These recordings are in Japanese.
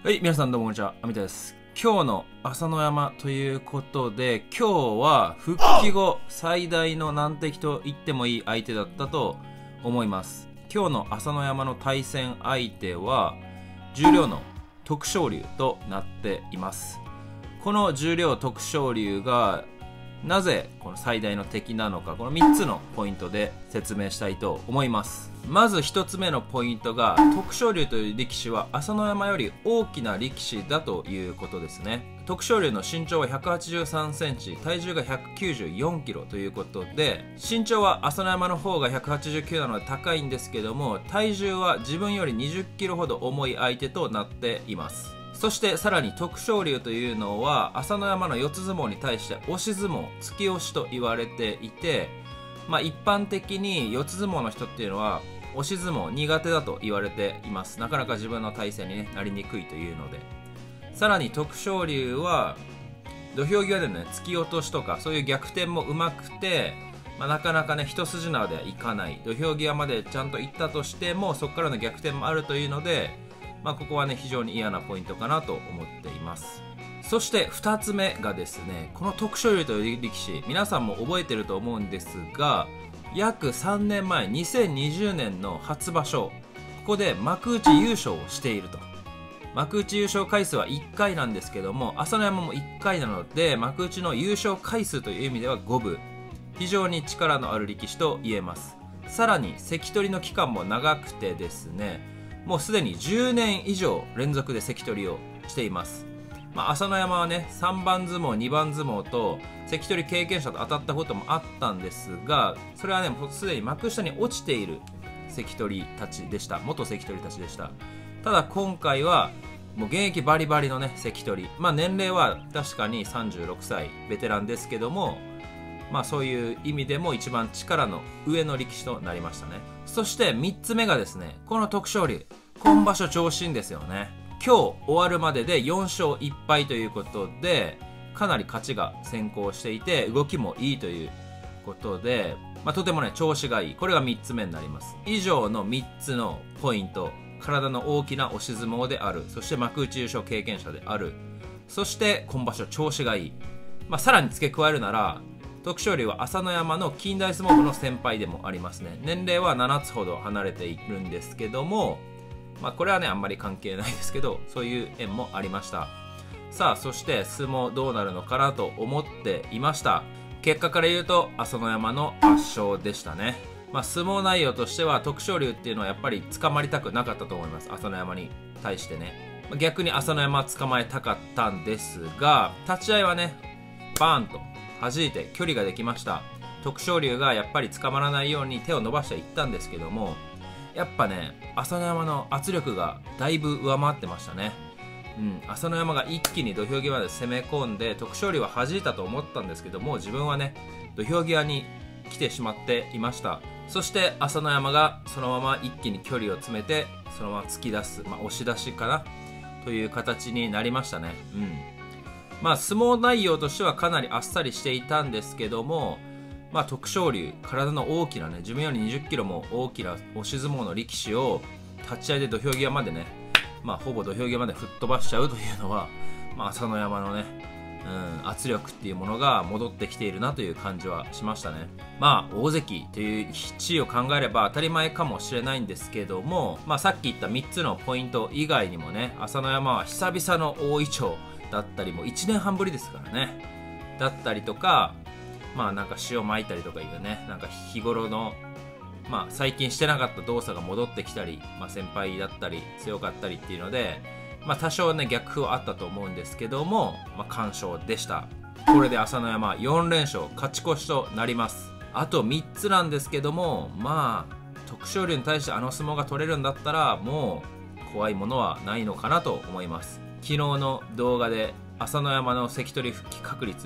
はい、皆さんどうもこんにちは、アミタです。今日の朝乃山ということで、今日は復帰後最大の難敵と言ってもいい相手だったと思います。今日の朝乃山の対戦相手は十両の徳勝龍となっています。この十両徳勝龍がなぜこの最大の敵なのか、この3つのポイントで説明したいと思います。まず1つ目のポイントが、徳勝龍という力士は朝乃山より大きな力士だということですね。徳勝龍の身長は183センチ、体重が194キロということで、身長は朝乃山の方が189なので高いんですけども、体重は自分より20キロほど重い相手となっています。そしてさらに徳勝龍というのは朝乃山の四つ相撲に対して押し相撲、突き押しと言われていて、一般的に四つ相撲の人っていうのは押し相撲苦手だと言われています。なかなか自分の体勢に、なりにくいというので、さらに徳勝龍は土俵際での、突き落としとかそういう逆転もうまくて、なかなかね一筋縄ではいかない。土俵際までちゃんと行ったとしてもそこからの逆転もあるというので、ここはね非常に嫌なポイントかなと思っています。そして2つ目がですね、この徳勝龍という力士、皆さんも覚えてると思うんですが、約3年前2020年の初場所、ここで幕内優勝をしていると。幕内優勝回数は1回なんですけども、朝乃山も1回なので幕内の優勝回数という意味では五分、非常に力のある力士と言えます。さらに関取の期間も長くてですね、もうすでに10年以上連続で関取をしています。朝乃山はね3番相撲2番相撲と関取経験者と当たったこともあったんですが、それはねもうすでに幕下に落ちている関取たちでした。元関取たちでした。ただ今回はもう現役バリバリのね関取、年齢は確かに36歳ベテランですけども、そういう意味でも一番力の上の力士となりましたね。そして3つ目がですね、この徳勝龍、今場所調子いいんですよね。今日終わるまでで4勝1敗ということで、かなり勝ちが先行していて動きもいいということで、とてもね調子がいい。これが3つ目になります。以上の3つのポイント、体の大きな押し相撲である、そして幕内優勝経験者である、そして今場所調子がいい、さらに付け加えるなら徳勝龍は朝乃山の近代相撲部の先輩でもありますね。年齢は7つほど離れているんですけども、これはねあんまり関係ないですけど、そういう縁もありました。さあ、そして相撲どうなるのかなと思っていました。結果から言うと朝乃山の圧勝でしたね。相撲内容としては徳勝龍っていうのはやっぱり捕まりたくなかったと思います。朝乃山に対してね、逆に朝乃山は捕まえたかったんですが、立ち合いはねバーンと弾いて距離ができました。徳勝龍がやっぱり捕まらないように手を伸ばしていったんですけども、やっぱね朝乃山の圧力がだいぶ上回ってましたね。朝乃山が一気に土俵際で攻め込んで徳勝龍は弾いたと思ったんですけども、自分はね土俵際に来てしまっていました。そして朝乃山がそのまま一気に距離を詰めてそのまま突き出す、押し出しかなという形になりましたね。相撲内容としてはかなりあっさりしていたんですけども、徳勝龍、体の大きなね、自分より20キロも大きな押し相撲の力士を立ち合いで土俵際までね、ほぼ土俵際まで吹っ飛ばしちゃうというのは、朝乃山のね、圧力っていうものが戻ってきているなという感じはしましたね。大関という地位を考えれば当たり前かもしれないんですけども、さっき言った3つのポイント以外にもね、朝乃山は久々の大いちょうだったり、もう1年半ぶりですからね、だったりとか、なんか塩撒いたりとかいうね、なんか日頃の最近してなかった動作が戻ってきたり、先輩だったり強かったりっていうので、多少ね逆風はあったと思うんですけども、完勝でした。これで朝乃山4連勝、勝ち越しとなります。あと3つなんですけども、徳勝龍に対してあの相撲が取れるんだったらもう怖いものはないのかなと思います。昨日の動画で朝乃山の関取復帰確率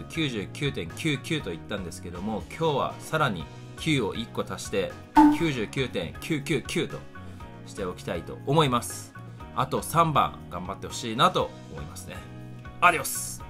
99.99 と言ったんですけども、今日はさらに9を1個足して 99.999 としておきたいと思います。あと3番頑張ってほしいなと思いますね。アディオス。